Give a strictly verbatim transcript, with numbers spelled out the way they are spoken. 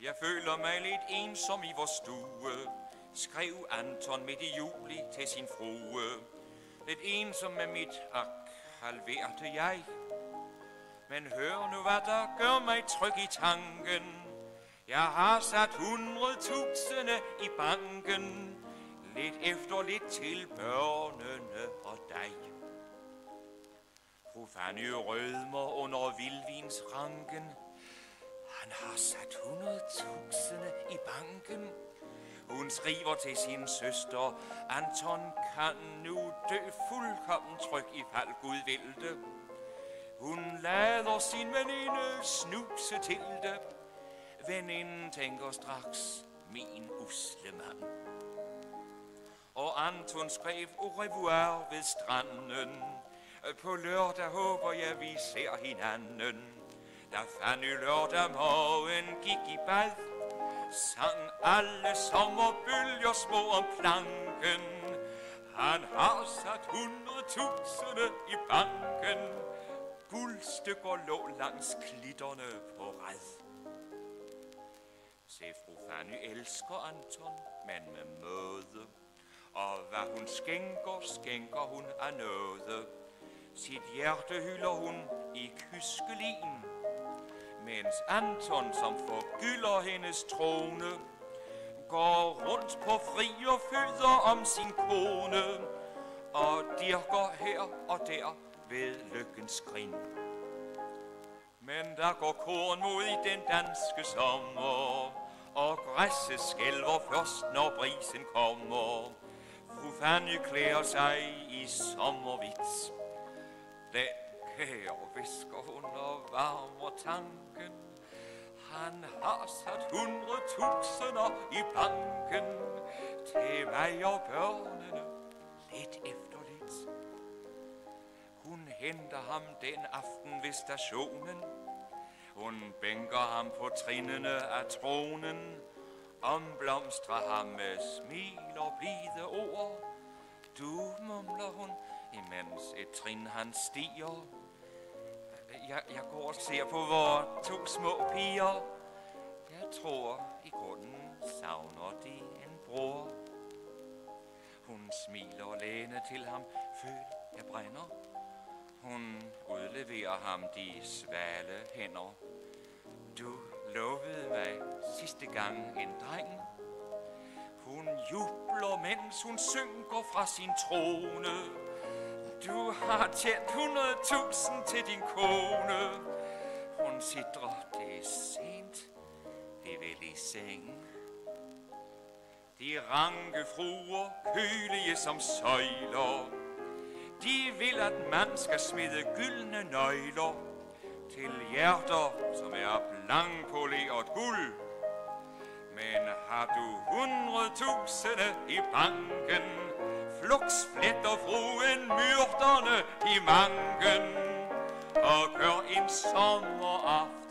Jeg føler mig lidt ensom i vores stue, skrev Anton midt i juli til sin frue. Lidt ensom med mit ak, halverte jeg. Men hør nu, hvad der gør mig tryg i tanken. Jeg har sat hundredtusinde i banken, lidt efter lidt til børnene og dig. Fru Fanny rødmer under vildvinsranken. Han har sat hundredtusinde i banken. Hun skriver til sin søster, Anton kan nu dø fuldkommen tryg i fald Gud vil det. Hun lader sin veninde snuse til det. Veninden tænker straks, min usle mand. Og Anton skrev au revoir ved stranden. På lørdag håber jeg, vi ser hinanden. Da Fanny lørdag morgen gik i bad, sang alle sommerbølger små om planken. Han har sat hundredtusinde i banken. Guldstykker lå langs klitterne på rad. Se, fru Fanny elsker Anton, men med måde. Og hvad hun skænker, skænker hun af noget. Sit hjerte hylder hun i kyskelin, mens Anton, som forgylder hendes trone, går rundt på fri og fødder om sin kone og dirker her og der ved lykkens grin. Men der går korn mod i den danske sommer, og græsset skælver først, når brisen kommer. Fru Fanny klæder sig i sommerhvidt. Den kære visker hun og varmer tanken. Han har sat hundredtusinder i banken til mig og børnene lidt efter lidt. Hun henter ham den aften ved stationen. Hun bænker ham på trinene af tronen, omblomstrer ham med smil og blide ord. Du, mumler hun, imens et trin han stiger. Jeg, jeg går og ser på vore to små piger. Jeg tror, i grunden savner de en bror. Hun smiler læne til ham, føl jeg brænder. Hun udleverer ham de svale hænder. Du lovede mig sidste gang en dreng. Hun jubler, mens hun synker fra sin trone. Du har tjent hundredtusind til din kone. Hun sidder, det er sent, det er vel i seng. De ranke fruer, kølige som søjler, de vil, at man skal smide gyldne nøgler til hjerter, som er blankpoleret guld. Men har du hundredtusinde i banken, fluks fletter fruen myrderne i manken og gør en sommeraften